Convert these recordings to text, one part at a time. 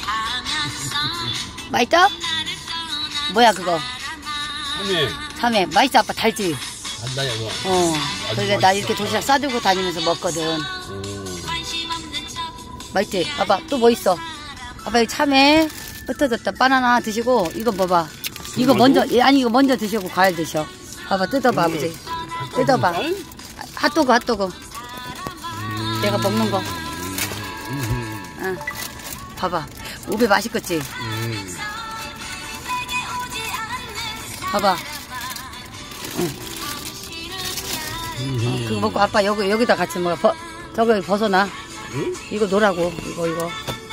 맛있어? 뭐야 그거? 참외. 참외. 맛있어 아빠 달지? 간다 이거. 그래 나 이렇게 도시락 싸들고 다니면서 먹거든. 맛있지? 아빠 또 뭐 있어? 아빠 여기 참외 흩어졌다. 바나나 드시고 이거 봐봐. 이거 먼저 아니 이거 먼저 드시고 과일 드셔. 봐봐 뜯어봐 아버지. 뜯어봐. 핫도그. 내가 먹는 거. 응. 봐봐. 우베 맛있겠지? 봐봐. 그거 먹고 아빠 여기다 같이 먹어. 저거 벗어놔. 이거 놓으라고. 이거.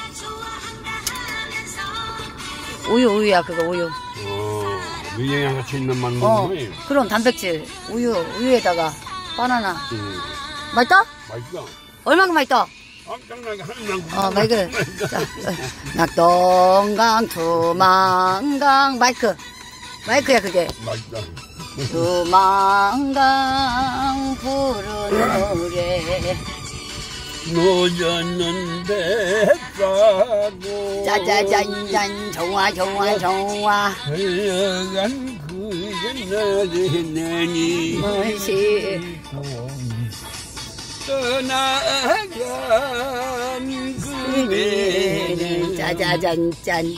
우유야 그거 우유. 밀양이랑 같이 있는 맛 먹는 거. 그럼 단백질. 우유에다가 바나나. 맛있다? 맛있어. 얼마나 맛있다? 깜짝나게 한명. 마이크. 낙동강 두만강 마이크야 그게. 맛있다. 두만강 푸른 노래. 노졌는데 싸고 짜자잔잔 좋아. 흘러간 그 옛날의 내니 멋이 떠나간 그대는 짜자잔짠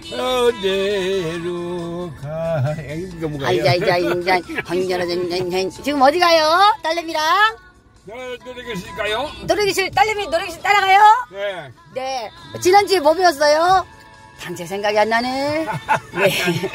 어디로 가? 이거 뭐가요? 알자이자인잔 헌전하잔잔. 지금 어디 가요? 딸내미랑? 노래 계실까요? 딸내미 노래교실 따라가요? 네. 지난주에 뭐 배웠어요? 당장 생각이 안 나네. 네.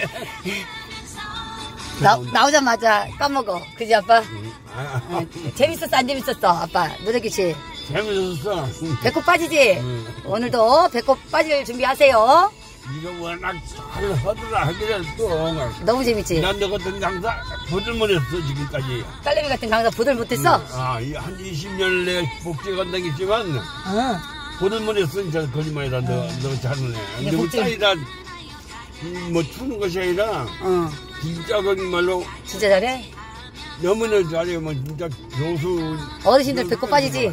나오자마자 까먹어. 그지 아빠? 재밌었어 안 재밌었어 아빠 노래교실? 재밌었어. 배꼽 빠지지? 오늘도 배꼽 빠질 준비하세요. 이거 워낙 잘 하더라 하기를 또 너무 재밌지? 난 너 같은 강사 보들 못했어 지금까지. 딸내미 같은 강사 보들 못했어? 한 20년 내가 복지에 간다겠지만 보들 못했어. 진짜 거짓말이다. 너 잘하네. 근데 우리 딸이라 뭐 추는 것이 아니라 진짜 거짓말로 진짜 잘해? 너무나 잘해. 뭐 진짜 교수 어르신들 배꼽 빠지지?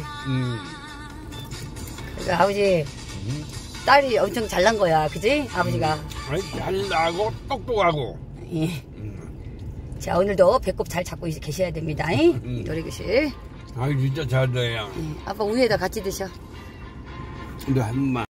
그러니까 아버지 딸이 엄청 잘난 거야, 그지? 아버지가. 잘나고 똑똑하고. 예. 자, 오늘도 배꼽 잘 잡고 계셔야 됩니다. 노래교실. 진짜 잘돼요. 아빠 우유에다 같이 드셔. 근데 한 번만.